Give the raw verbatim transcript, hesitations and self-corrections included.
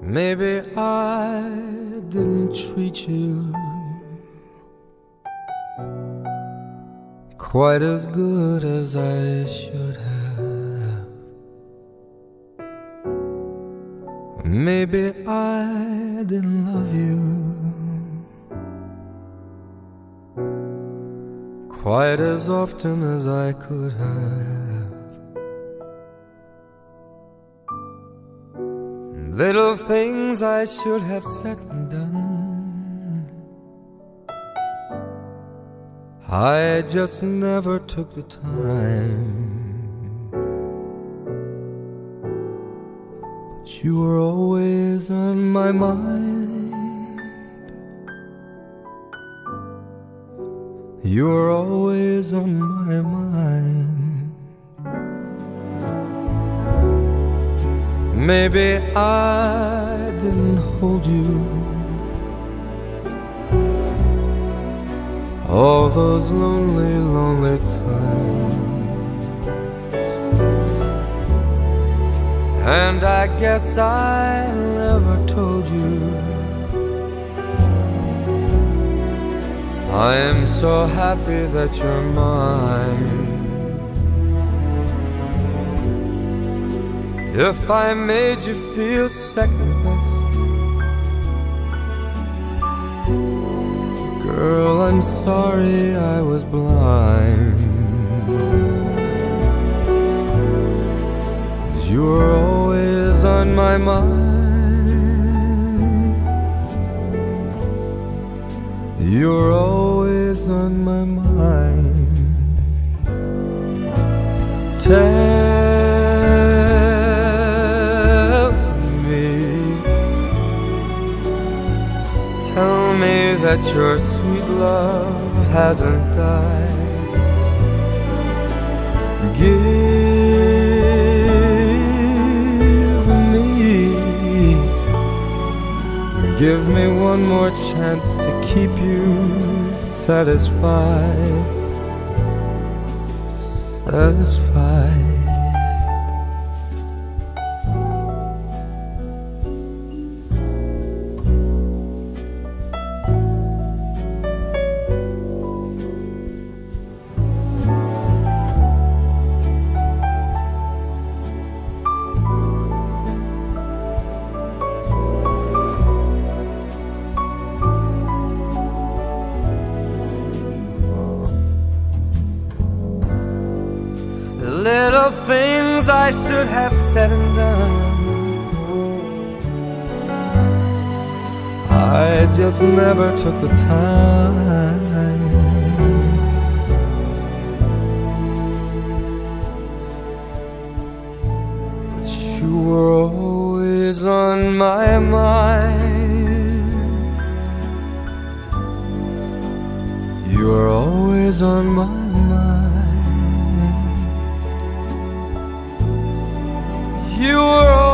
Maybe I didn't treat you quite as good as I should have. Maybe I didn't love you quite as often as I could have. Little things I should have said and done, I just never took the time. But you were always on my mind. You were always on my mind. Maybe I didn't hold you all those lonely, lonely times, and I guess I never told you I am so happy that you're mine. If I made you feel second best, girl, I'm sorry I was blind. 'Cause you were always on my mind. You were always on my mind. Tell me, tell me that your sweet love hasn't died. Give me, give me one more chance to keep you satisfied, satisfied. Little things I should have said and done, I just never took the time. But you were always on my mind. You were always on my mind. You were